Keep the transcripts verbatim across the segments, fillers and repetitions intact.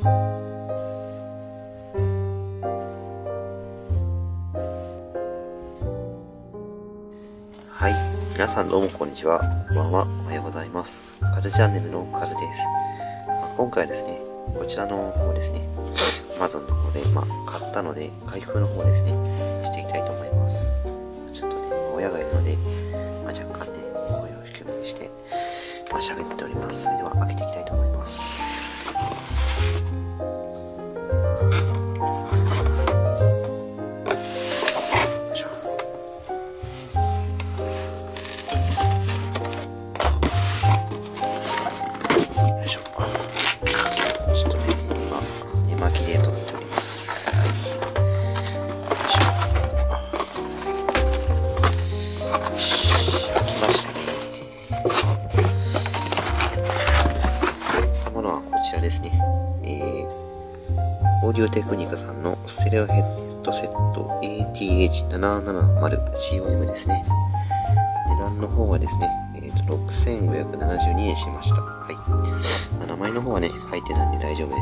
はい、皆さんどうもこんにちは。こんばんは。おはようございます。カズチャンネルのカズです。まあ、今回はですね、こちらの方ですね、Amazon の方で、まあ、買ったので、開封の方ですね、していきたいと思います。ちょっとね、親がいるので、まあ、若干ね、声を低めにして、まあ、喋っております。それでは開けていきたいと思います。ですね、えー、オーディオテクニカさんのステレオヘッドセット エーティーエイチななななまるシーオーエム ですね。値段の方はですね、えー、とろくせんごひゃくななじゅうにえんしました。はい。まあ、名前の方はね、書いてないんで大丈夫です。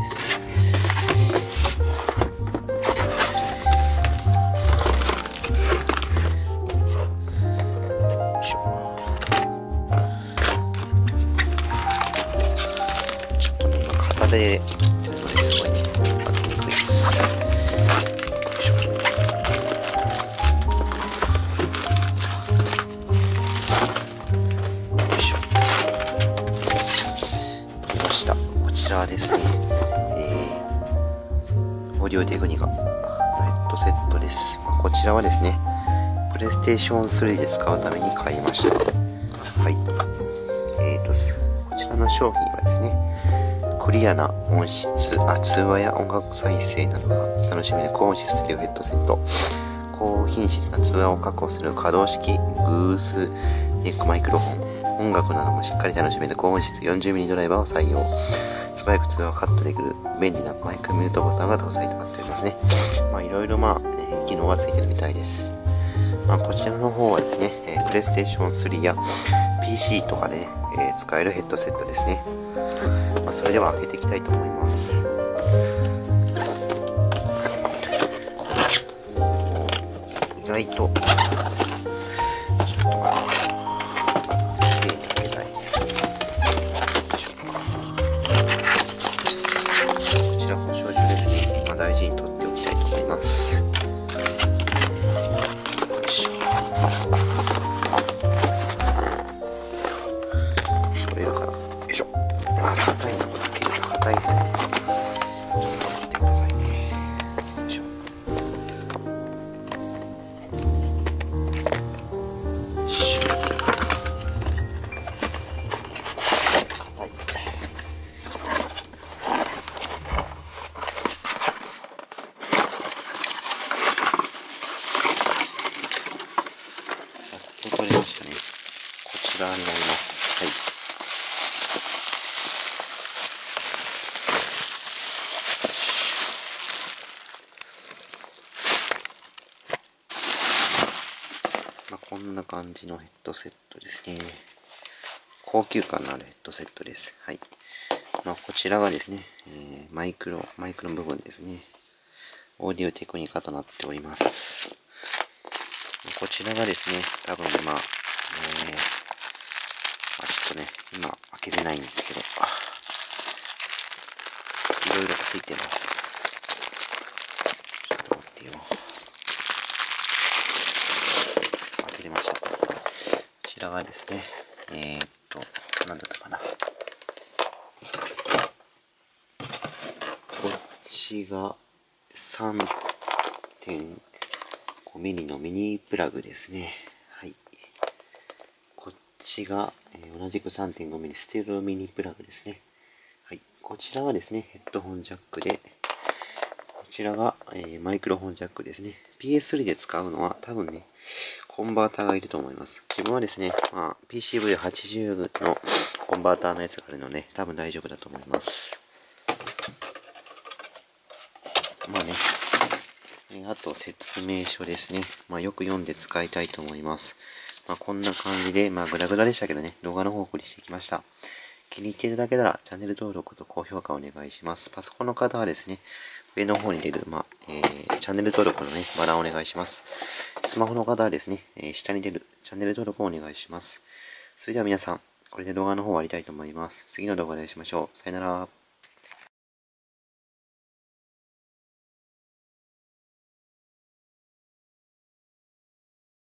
で撮ってるのですごいね、開けにくいです。よいしょ。よいしょ。撮りました。こちらですね、えー、オーディオテクニカヘッドセットです。まあ、こちらはですね、プレイステーションスリーで使うために買いました。はい。えーと、こちらの商品はですね、クリアな音質、あ、通話や音楽再生などが楽しめる高音質ステレオヘッドセット。高品質な通話を確保する可動式グースネックマイクロフォン。音楽などもしっかり楽しめる高音質 よんじゅうミリ ドライバーを採用。素早く通話をカットできる便利なマイクミュートボタンが搭載となっておりますね。まあいろいろまあ、えー、機能がついてるみたいです。まあこちらの方はですね、えー、プレイステーションスリーや ピーシー とかで、ねえー、使えるヘッドセットですね。まあ、それでは開けていきたいと思います。意外とちょっとまあ綺麗に開けたい。こちら保証書ですね。まあ、大事に取っておきたいと思います。取れるかな。よいしょ。あ、硬いな、これ。硬いですね。ちょっと待ってくださいね。よいしょ。よいしょ。はい。やっと取れましたね。こちらになります。はい。まあ、こんな感じのヘッドセットですね。高級感のあるヘッドセットです。はい。まあ、こちらがですね、えー、マイクロ、マイクの部分ですね。オーディオテクニカとなっております。こちらがですね、多分まあ、えー、まあ、ちょっとね、今開けれないんですけど、いろいろついてます。ちょっと待ってよ。開けれました。こちらがですね、えー、っと、なんだったかな。こっちが さんてんごミリ のミニプラグですね。はい。こっちが、えー、同じく さんてんごミリ ステレオミニプラグですね。はい。こちらはですね、ヘッドホンジャックで、こちらが、えー、マイクロフォンジャックですね。ピーエススリー で使うのは多分ね、コンバーターがいると思います。自分はですね、まあ、ピーシーブイはちじゅう のコンバーターのやつがあるので、多分大丈夫だと思います。まあね、えあと説明書ですね。まあよく読んで使いたいと思います。まあこんな感じで、まあグダグダでしたけどね、動画の方をお送りしてきました。 気に入っていただけたら、チャンネル登録と高評価お願いします。パソコンの方はですね、上の方に出る、まあ、えー、チャンネル登録のね、バナーをお願いします。スマホの方はですね、えー、下に出るチャンネル登録をお願いします。それでは皆さん、これで動画の方終わりたいと思います。次の動画でお会いしましょう。さよなら。